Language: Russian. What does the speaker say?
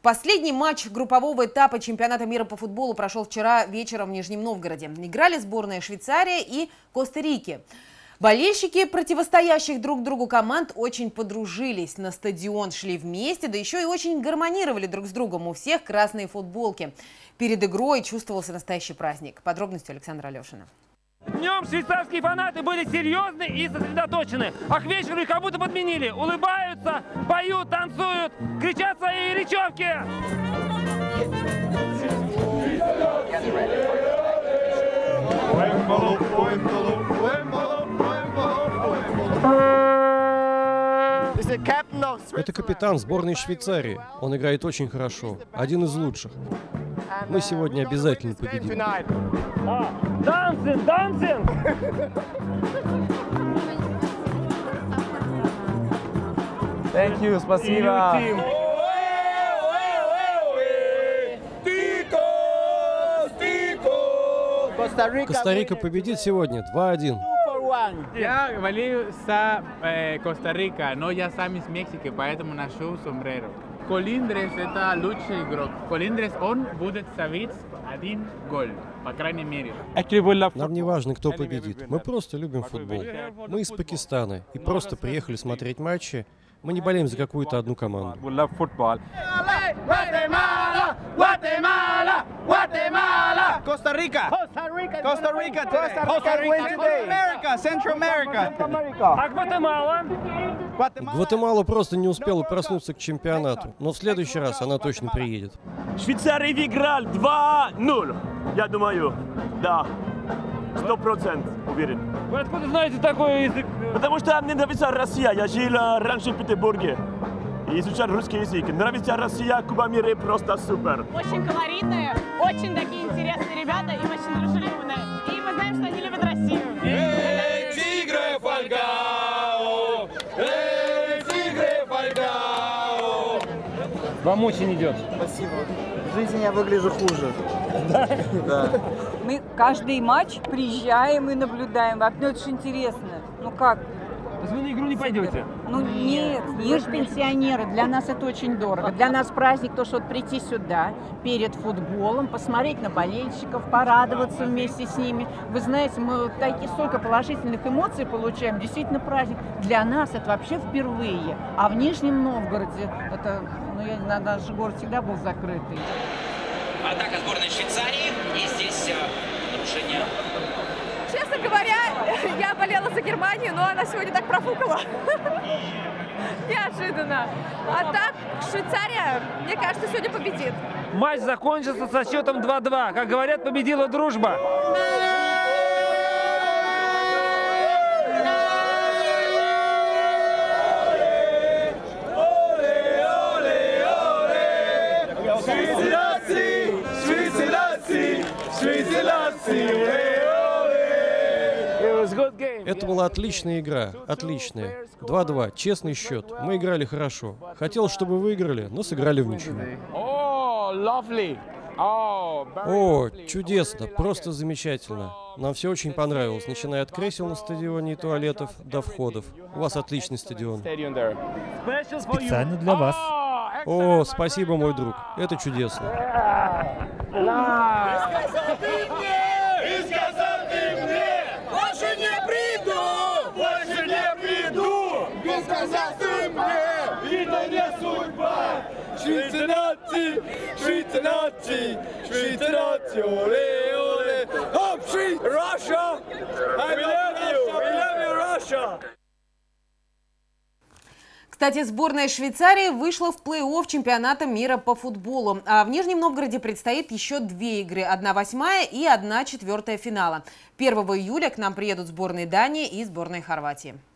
Последний матч группового этапа чемпионата мира по футболу прошел вчера вечером в Нижнем Новгороде. Играли сборные Швейцарии и Коста-Рики. Болельщики противостоящих друг другу команд очень подружились. На стадион шли вместе, да еще и очень гармонировали друг с другом. У всех красные футболки. Перед игрой чувствовался настоящий праздник. Подробности Александра Алешина. Днем швейцарские фанаты были серьезны и сосредоточены, а к вечеру их как будто подменили. Улыбаются, поют, танцуют, кричат свои речевки. Это капитан сборной Швейцарии. Он играет очень хорошо. Один из лучших. Мы сегодня обязательно победим. Dancing, dancing! Thank you, спасибо. Коста-Рика победит сегодня 2-1. Я болею за Коста-Рика, но я сам из Мексики, поэтому ношу сомбреро. Колиндрес это лучший игрок. Колиндрес, он будет ставить 1 гол, по крайней мере. Нам не важно, кто победит. Мы просто любим футбол. Мы из Пакистана и просто приехали смотреть матчи. Мы не болеем за какую-то одну команду. Коста-Рика! Коста-Рика! Америка! Central America! А Гватемала? Гватемала просто не успела проснуться к чемпионату. Но в следующий раз она точно приедет. Швейцария выиграл 2-0. Я думаю, да. 100% уверен. Вы откуда знаете такой язык? Потому что мне нравится Россия. Я жил раньше в Петербурге и изучал русский язык. Нравится Россия, Куба мира просто супер. Очень колоритные, очень такие интересные ребята и очень дружелюбные. И мы знаем, что они любят Россию. Эй, тигры, Фальгао! Эй, тигры, Фальгао! Вам очень идет. Спасибо. В жизни я выгляжу хуже. Да? Мы каждый матч приезжаем и наблюдаем. Вообще очень интересно. Ну как? То есть вы на игру не пойдете? Ну нет. Мы же пенсионеры, для нас это очень дорого. Для нас праздник, то, что вот прийти сюда перед футболом, посмотреть на болельщиков, порадоваться вместе с ними. Вы знаете, мы столько положительных эмоций получаем. Действительно праздник. Для нас это вообще впервые. А в Нижнем Новгороде, это, наш город всегда был закрытый. Атака сборной Швейцарии. И здесь нарушение. Честно говоря, я болела за Германию, но она сегодня так профукала. Неожиданно. А так, Швейцария, мне кажется, сегодня победит. Матч закончился со счетом 2-2. Как говорят, победила дружба. Это была отличная игра, отличная. 2-2, честный счет. Мы играли хорошо. Хотел, чтобы выиграли, но сыграли в ничью. О, чудесно, просто замечательно. Нам все очень понравилось, начиная от кресел на стадионе и туалетов до входов. У вас отличный стадион. Специально для вас. О, спасибо, мой друг. Это чудесно. Швейцарцы, швейцарцы, швейцарцы, оле, оле. Hope Russia! I love you! We love you, Russia! Кстати, сборная Швейцарии вышла в плей-офф чемпионата мира по футболу. А в Нижнем Новгороде предстоит еще 2 игры. 1/8 и 1/4 финала. 1 июля к нам приедут сборные Дании и сборная Хорватии.